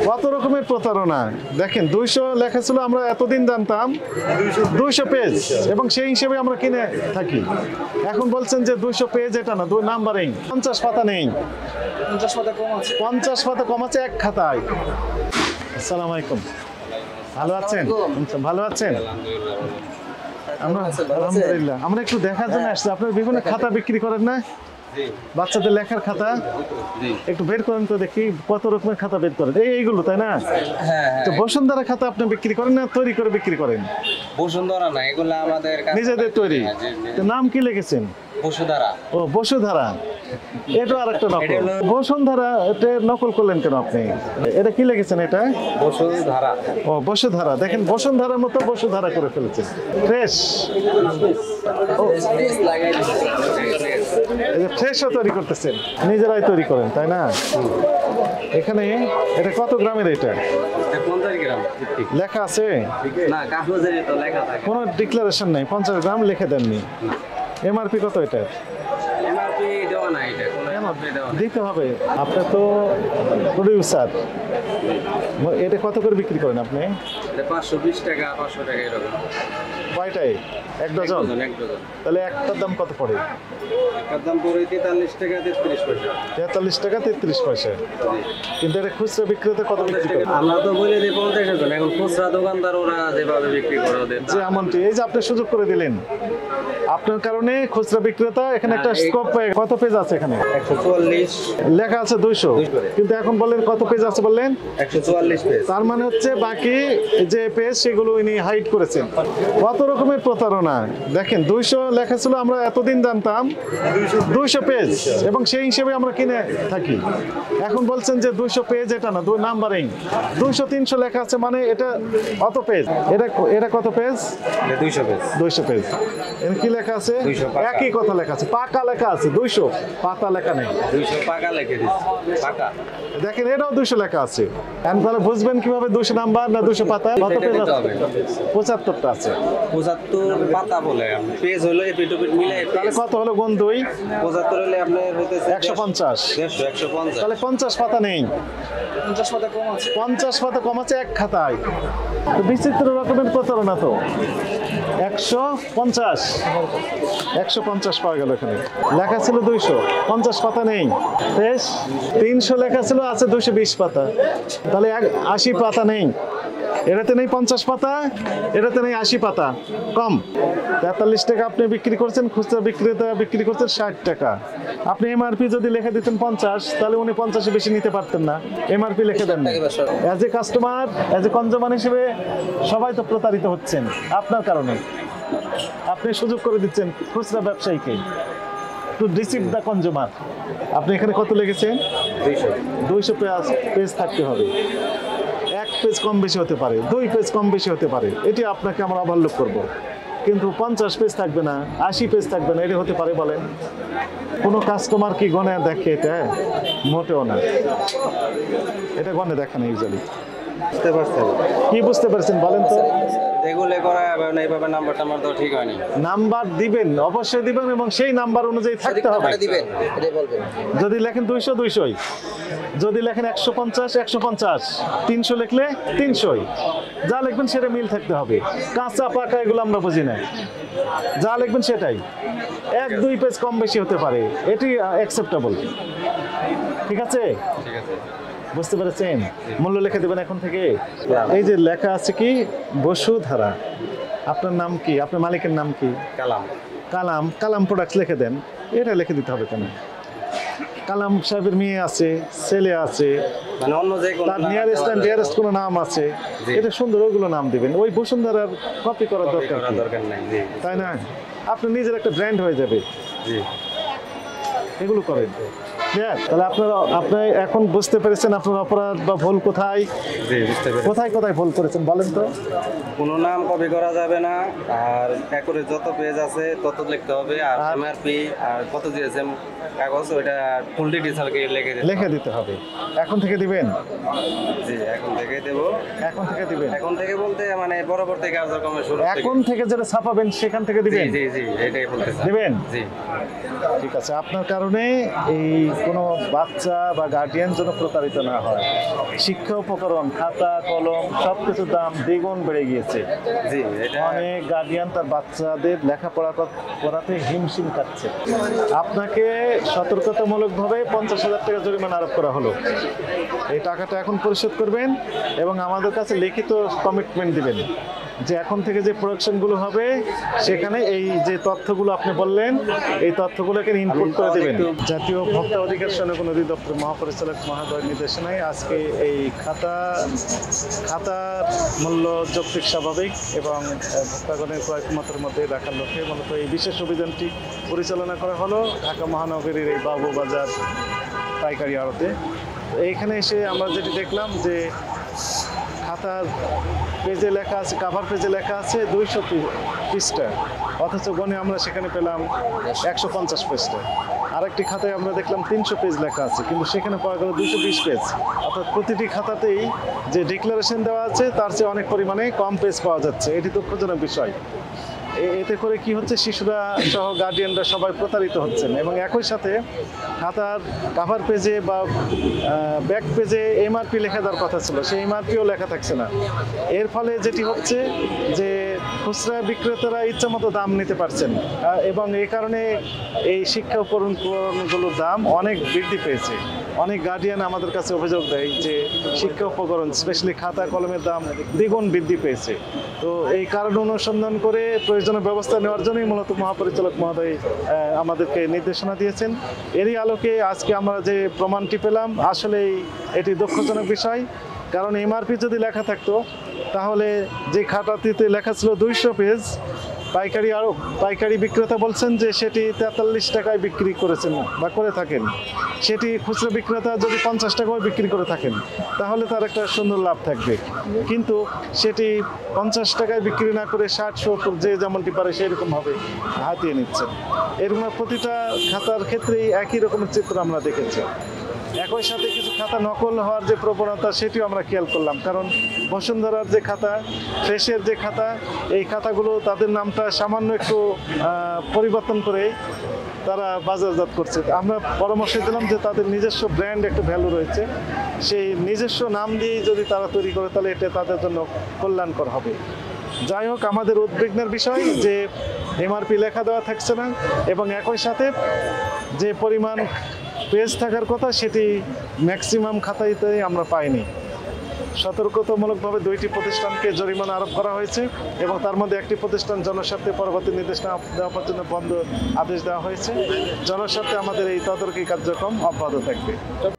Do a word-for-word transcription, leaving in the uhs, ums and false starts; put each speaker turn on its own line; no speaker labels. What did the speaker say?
কত রকমের প্রতারণা দেখেন। দুইশো লেখা ছিল, আমরা এতদিন জানতাম দুইশো পেজ এবং সেই হিসেবে আমরা কিনে থাকি। এখন বলছেন যে দুইশো পেজ, এটা না, দুই নাম্বারিং, পঞ্চাশ পাতা নেই,
পঞ্চাশ পাতা কম আছে,
পঞ্চাশ পাতা কম আছে এক খাতায়। আসসালামু আলাইকুম, ভালো আছেন? ভালো আছেন? আমরা আলহামদুলিল্লাহ। আমরা একটু দেখার জন্য আসছি, আপনার বিভিন্ন খাতা বিক্রি করেন না? বাচ্চাদের লেখার খাতা একটু বের করেন তো দেখি, কত রকমের খাতা বের করেন। এই এইগুলো তাই না? তো বসুন্ধরা খাতা আপনি বিক্রি করেন না তৈরি করে বিক্রি করেন?
বসুন্ধরা না, এগুলো আমাদের
নিজেদের তৈরি। তো নাম কি লিখেছেন?
বসুধারা।
ও বসুধারা, এটা আর একটা নকল। বসুন্ধরা এটা নকল করলেন কেন আপনি? এটা কি লিখেছেন? এটা
বসুধারা।
ও বসুধারা, দেখেন বসুন্ধরার মতো বসুধারা করে ফেলেছেন। ফ্রেশ, ফ্রেশও তৈরি করতেছেন, নিজেরাই তৈরি করেন তাই না? এখানে এটা কত গ্রামের? এটা
পঞ্চাশ গ্রাম
লেখা আছে
না, কাগজের তো লেখা থাকে,
কোনো ডিক্লারেশন নেই। পঞ্চাশ গ্রাম লিখে দেননি। এমআরপি কত এটা?
এমআরপি দেওয়া নাই, এটা কোনো এমআরপি দেওয়া নাই।
দিতে হবে, আপনার তো প্রডিউসার। এটা কত করে বিক্রি করেন আপনি?
এটা পাঁচশো বিশ টাকা, পাঁচশো টাকা এরকম।
কয়টাই? এক ডজন?
এক ডজন।
তাহলে একটার দাম কত পড়ে?
একটার দাম পড়ে তেতাল্লিশ টাকা তেত্রিশ পয়সা।
তেতাল্লিশ টাকা তেত্রিশ পয়সা। কিন্তু এটা খুচরা বিক্রেতা কত বিক্রি করে?
আমরা তো বলে দিই পঞ্চাশ জন, এখন খুচরা দোকানদার ওরা যেভাবে বিক্রি করে ওদের
যে এমনটি, এই যে আপনি সুযোগ করে দিলেন, আপনার কারণে খুচরা বিক্রেতা এখানে একটা স্কোপ পায়। কত পেজ আছে এখানে?
একশো চুয়াল্লিশ
লেখা আছে দুইশো, কিন্তু এখন বললেন কত পেজ আছে বললেন?
একশো চুয়াল্লিশ পেজ।
তার মানে হচ্ছে বাকি যে পেজ সেগুলো ইনি হাইড করেছেন। কত রকমের প্রতারণা দেখেন। দুইশো লেখা ছিল, আমরা এতদিন জানতাম দুইশো পেজ এবং সেই হিসেবে আমরা কিনে থাকি। এখন বলছেন যে দুইশো পেজ, এটা না, দুই নাম্বারিং, দুইশো তিনশো লেখা আছে, মানে এটা অত পেজ। এটা এটা কত পেজ?
দুইশো পেজ।
দুইশো পেজ। এখানে কি লেখা আছে? একই কথা লেখা আছে, পাকা লেখা আছে। দুইশো পাতা লেখা নেই,
দুইশো পাকা লিখে দিচ্ছি, পাকা।
দেখেন এটাও দুইশো লেখা আছে। এখন তাহলে বুঝবেন কিভাবে দুইশো নাম্বার না দুইশো পাতা? কত পেজ আছে? পঁচাত্তরটা আছে।
পঁচাত্তর পাতা বলে পেজ হলো এপিট ওপিট মিলে।
তাহলে কত হলো গুণ দুই?
পঁচাত্তর হলে আপনার হইতেছে
একশো পঞ্চাশ।
দেড়শো, একশো পঞ্চাশ।
তাহলে পঞ্চাশ পাতা নেই,
পঞ্চাশ পাতা কম আছে,
পঞ্চাশ পাতা কম আছে এক খাতায়। তো বিচিত্র রকমের প্রতারণা তো। একশো পঞ্চাশ, একশো পঞ্চাশ পাওয়া গেল। এখানে লেখা ছিল দুইশো, পঞ্চাশ পাতা নেই। বেশ, তিনশো লেখা ছিল, আছে দুইশো বিশ পাতা। তাহলে আশি পাতা নেই। এটাতে নেই পঞ্চাশ পাতা, এটাতে নেই আশি পাতা, কম। তেতাল্লিশ টাকা আপনি বিক্রি করছেন, খুচরা বিক্রেতা বিক্রি করছেন ষাট টাকা। আপনি এমআরপি যদি লিখে দিতেন পঞ্চাশ, তাহলে উনি পঞ্চাশে বেশি নিতে পারতেন না। এমআরপি লিখে দেন। As a customer, as a consumer হিসেবে সবাই তো প্রতারিত হচ্ছেন আপনার কারণে। আপনি সুযোগ করে দিচ্ছেন খুচরা ব্যবসায়ীকে টু ডিসিভ দ্য কনজিউমার। আপনি এখানে কত লিখেছেন?
দুইশো।
দুইশো পেজ পেজ থাকতে হবে। এক পেজ কম বেশি হতে পারে, দুই পেজ কম বেশি হতে পারে, এটি আপনাকে আমরা ওভারলুক করব। কিন্তু পঞ্চাশ পেজ থাকবে না, আশি পেজ থাকবে না, এটি হতে পারে বলেন? কোনো কাস্টমার কি গনে দেখে? এটা মোটেও না, এটা গনে দেখে না ইউজুয়ালি।
বুঝতে পারছেন?
কি বুঝতে পারছেন বলেন তো?
এগুলো করা না, এইভাবে নাম্বার টাম্বার তো ঠিক হয়নি।
নাম্বার দিবেন, অবশ্যই দিবেন, এবং সেই নাম্বার অনুযায়ী থাকতে হবে। যদি লেখেন দুইশো, দুইশোই। যদি লেখেন একশো পঞ্চাশ, একশো পঞ্চাশ। তিনশো লিখলে তিনশোই। যা লিখবেন সেটা মিল থাকতে হবে। কাঁচা পাকা এগুলো আমরা বুঝি না, যা লিখবেন সেটাই। এক দুই পেজ কম বেশি হতে পারে, এটি অ্যাকসেপ্টেবল। ঠিক আছে?
ঠিক আছে,
বুঝতে পেরেছেন? মূল্য লিখে দেবেন এখন থেকে। এই যে লেখা আছে কি বসুধারা, আপনার নাম কি? আপনার মালিকের নাম কি?
কালাম।
কালাম। কালাম প্রোডাক্টস লিখে দেন। এটা লিখে দিতে হবে কেন? কালাম সাহেবের মেয়ে আছে, ছেলে আছে,
মানে অন্য যে কোনো
তার নিয়ারেস্ট এন্ড ডিয়ারেস্ট কোনো নাম আছে, এটা সুন্দর, ওইগুলো নাম দিবেন। ওই বসুন্ধরার কপি করার দরকার কি?
দরকার নাই, জি।
তাই না? আপনি নিজের একটা ব্র্যান্ড হয়ে যাবে।
জি,
এগুলো করেন। তাহলে আপনারা আপনি এখন বুঝতে পেরেছেন আপনার অপরাধ বা ভুল কোথায়?
জি, বুঝতে পেরেছি।
কোথায় কোথায় ভুল করেছেন বলেন তো?
কোনো নাম কপি করা যাবে না, আর একরে যত পেজ আছে তত লিখতে হবে, আর এমআরপি আর কত জিএসএম কাগজ ওইটা ফুল ডিটেইলস আর কি লিখে দিতে
লিখে দিতে হবে। এখন থেকে দিবেন?
জি, এখন থেকে দেব।
এখন থেকে দিবেন?
এখন থেকে বলতে মানে পরবর্তী কার্যক্রমের শুরু থেকে।
এখন থেকে যেটা ছাপাবেন সেখান থেকে দিবেন?
জি জি জি, এটাই বলতেছি।
দিবেন?
জি,
ঠিক আছে। আপনার কারণে এই কোনো বাচ্চা বা গার্ডিয়ান যেন প্রতারিত না হয়। শিক্ষা উপকরণ, খাতা, কলম সব কিছুর দাম দ্বিগুণ বেড়ে গিয়েছে।
জি, এটা
অনেক গার্ডিয়ান তার বাচ্চাদের লেখাপড়া কর- করাতে হিমশিম খাচ্ছে। আপনাকে সতর্কতামূলকভাবে পঞ্চাশ হাজার টাকা জরিমানা আরোপ করা হলো। এই টাকাটা এখন পরিশোধ করবেন এবং আমাদের কাছে লিখিত কমিটমেন্ট দিবেন যে এখন থেকে যে প্রোডাকশনগুলো হবে সেখানে এই যে তথ্যগুলো আপনি বললেন এই তথ্যগুলোকে ইনপুট করে দেবেন। জাতীয় ভোক্তা অধিকার সনগণ অধিদপ্তর মহাপরিচালক মহোদয়ের নির্দেশনায় আজকে এই খাতা খাতার মূল্য যৌক্তিক স্বাভাবিক এবং আহ, ভোক্তাগণের ক্রয় ক্ষমতার মধ্যে রাখার লক্ষ্যে মূলত এই বিশেষ অভিযানটি পরিচালনা করা হলো ঢাকা মহানগরীর এই বাবুবাজার পাইকারি আড়তে। তো এইখানে এসে আমরা যেটি দেখলাম যে খাতার পেজে লেখা আছে, কাভার পেজে লেখা আছে দুইশো পৃষ্ঠা, অথচ গণে আমরা সেখানে পেলাম একশো পঞ্চাশ পৃষ্ঠা। আরেকটি খাতায় আমরা দেখলাম তিনশো পেজ লেখা আছে, কিন্তু সেখানে পাওয়া গেল দুইশো বিশ পেজ। অর্থাৎ প্রতিটি খাতাতেই যে ডিক্লারেশন দেওয়া আছে তার চেয়ে অনেক পরিমাণে কম পেজ পাওয়া যাচ্ছে। এটি দুঃখজনক বিষয়। এ- এতে করে কি হচ্ছে, শিশুরা সহ গার্ডিয়ানরা সবাই প্রতারিত হচ্ছেন এবং একই সাথে খাতার কাভার পেজে বা ব্যাক পেজে এমআরপি লেখা দেওয়ার কথা ছিল, সেই এমআরপিও লেখা থাকছে না। এর ফলে যেটি হচ্ছে যে খুচরা বিক্রেতারা ইচ্ছামতো দাম নিতে পারছেন আহ, এবং এই কারণে এই শিক্ষা উপকরণগুলোর দাম অনেক বৃদ্ধি পেয়েছে। অনেক গার্ডিয়ান আমাদের কাছে অভিযোগ দেয় যে শিক্ষা উপকরণ স্পেশালি খাতা কলমের দাম দ্বিগুণ বৃদ্ধি পেয়েছে। তো এই কারণ অনুসন্ধান করে প্রয়োজনীয় ব্যবস্থা নেওয়ার জন্যই মূলত মহাপরিচালক মহোদয় আহ, আমাদেরকে নির্দেশনা দিয়েছেন। এরই আলোকে আজকে আমরা যে প্রমাণটি পেলাম আসলেই এটি দুঃখজনক বিষয়। কারণ এমআরপি যদি লেখা থাকতো তাহলে যে খাতাটিতে লেখা ছিল দুইশো পেজ, পাইকারি আরও পাইকারি বিক্রেতা বলছেন যে সেটি তেতাল্লিশ টাকায় বিক্রি করেছেন বা করে থাকেন, সেটি খুচরা বিক্রেতা যদি পঞ্চাশ টাকায় বিক্রি করে থাকেন তাহলে তার একটা সুন্দর লাভ থাকবে। কিন্তু সেটি পঞ্চাশ টাকায় বিক্রি না করে ষাট সত্তর যে যেমনটি পারে সেরকমভাবে হাতিয়ে নিচ্ছেন। এরকম প্রতিটা খাতার ক্ষেত্রেই একই রকমের চিত্র আমরা দেখেছি। একই সাথে কিছু খাতা নকল হওয়ার যে প্রবণতা সেটিও আমরা খেয়াল করলাম। কারণ বসুন্ধরার যে খাতা, ফ্রেশের যে খাতা, এই খাতাগুলো তাদের নামটা সামান্য একটু আহ, পরিবর্তন করে তারা বাজারজাত করছে। আমরা পরামর্শ দিলাম যে তাদের নিজস্ব ব্র্যান্ড একটা ভ্যালু রয়েছে, সেই নিজস্ব নাম দিয়েই যদি তারা তৈরি করে তাহলে এটা তাদের জন্য কল্যাণকর হবে। যাই হোক, আমাদের উদ্বিগ্নের বিষয় যে এমআরপি লেখা দেওয়া থাকছে না এবং একই সাথে যে পরিমাণ পেজ থাকার কথা সেটি ম্যাক্সিমাম খাতাইতে আমরা পাইনি। সতর্কতামূলকভাবে দুইটি প্রতিষ্ঠানকে জরিমানা আরোপ করা হয়েছে এবং তার মধ্যে একটি প্রতিষ্ঠান জনস্বার্থে পরবর্তী নির্দেশনা দেওয়ার জন্য বন্ধ আদেশ দেওয়া হয়েছে। জনস্বার্থে আমাদের এই তদারকি কার্যক্রম অব্যাহত থাকবে।